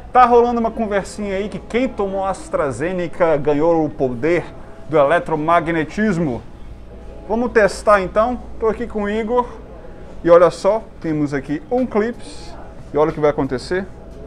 Tá rolando uma conversinha aí que quem tomou AstraZeneca ganhou o poder do eletromagnetismo. Vamos testar então? Estou aqui com o Igor e olha só, temos aqui um clips e olha o que vai acontecer.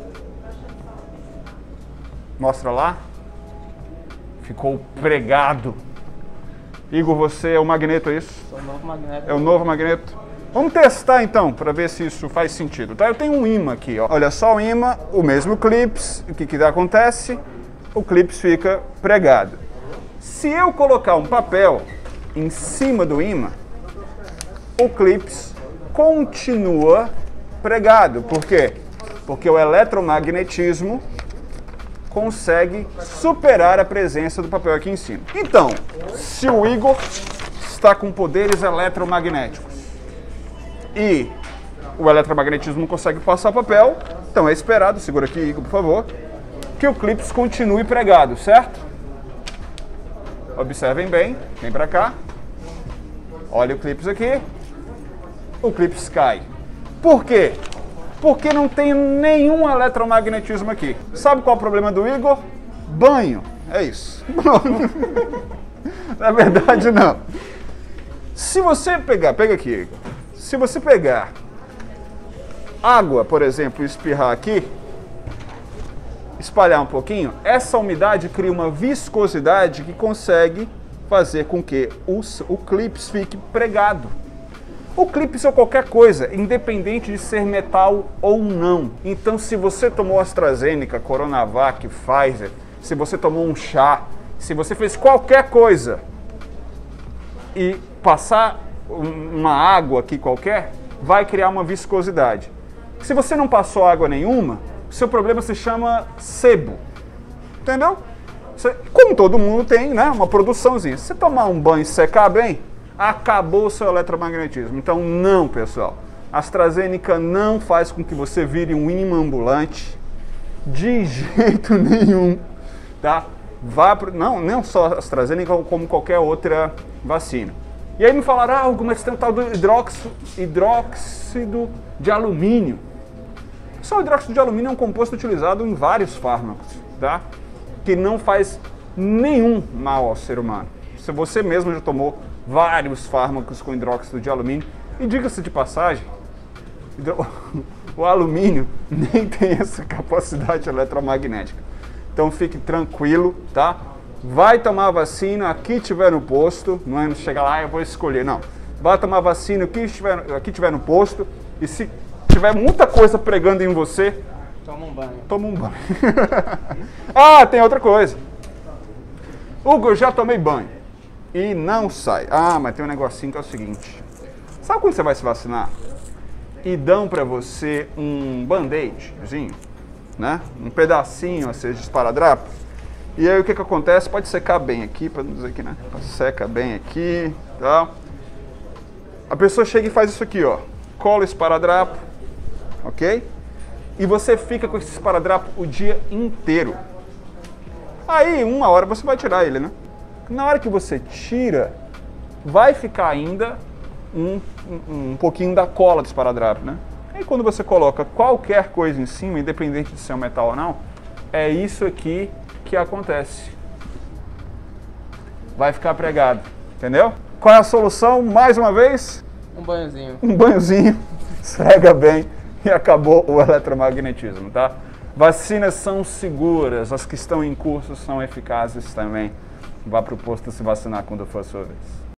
Mostra lá. Ficou pregado. Igor, você é o magneto, é isso? Sou o novo magneto. É o novo magneto? Vamos testar então, para ver se isso faz sentido, tá? Eu tenho um imã aqui, ó. Olha só o imã, o mesmo clips. O que acontece? O clips fica pregado. Se eu colocar um papel em cima do imã, o clips continua pregado. Por quê? Porque o eletromagnetismo consegue superar a presença do papel aqui em cima. Então, se o Igor está com poderes eletromagnéticos e o eletromagnetismo consegue passar papel, então é esperado, segura aqui, Igor, por favor, que o clips continue pregado, certo? Observem bem, vem para cá, olha o clips aqui, o clips cai. Por quê? Porque não tem nenhum eletromagnetismo aqui. Sabe qual é o problema do Igor? Banho. É isso. Na verdade, não. Se você pegar, pega aqui, Igor. Se você pegar água, por exemplo, e espirrar aqui, espalhar um pouquinho, essa umidade cria uma viscosidade que consegue fazer com que o clips fique pregado. O clips é qualquer coisa, independente de ser metal ou não. Então, se você tomou AstraZeneca, Coronavac, Pfizer, se você tomou um chá, se você fez qualquer coisa e passar uma água aqui qualquer, vai criar uma viscosidade. Se você não passou água nenhuma, o seu problema se chama sebo. Entendeu? Como todo mundo tem, né, uma produçãozinha. Se você tomar um banho e secar bem, acabou o seu eletromagnetismo. Então não, pessoal. A AstraZeneca não faz com que você vire um imã ambulante de jeito nenhum, tá? Não só a AstraZeneca, como qualquer outra vacina. E aí me falaram, mas tem o tal do hidróxido de alumínio. Só o hidróxido de alumínio é um composto utilizado em vários fármacos, tá? Que não faz nenhum mal ao ser humano. Se você mesmo já tomou vários fármacos com hidróxido de alumínio, e diga-se de passagem, o alumínio nem tem essa capacidade eletromagnética. Então fique tranquilo, tá? Vai tomar a vacina, aqui tiver no posto, não é chegar lá, eu vou escolher, não. Vai tomar a vacina, aqui tiver no posto, e se tiver muita coisa pregando em você, toma um banho. Toma um banho. Ah, tem outra coisa. Hugo, eu já tomei banho e não sai. Ah, mas tem um negocinho que é o seguinte. Sabe quando você vai se vacinar e dão pra você um band-aidzinho, né? Um pedacinho, ou seja, de esparadrapo. E aí o que acontece? Pode secar bem aqui, para não dizer aqui, né? Seca bem aqui, tá? A pessoa chega e faz isso aqui, ó. Cola o esparadrapo, ok? E você fica com esse esparadrapo o dia inteiro. Aí, uma hora você vai tirar ele, né? Na hora que você tira, vai ficar ainda um pouquinho da cola do esparadrapo, né? E quando você coloca qualquer coisa em cima, independente de ser um metal ou não, é isso aqui que acontece. Vai ficar pregado, entendeu? Qual é a solução? Mais uma vez? Um banhozinho. Um banhozinho, esfrega bem e acabou o eletromagnetismo, tá? Vacinas são seguras, as que estão em curso são eficazes também. Vá para o posto se vacinar quando for a sua vez.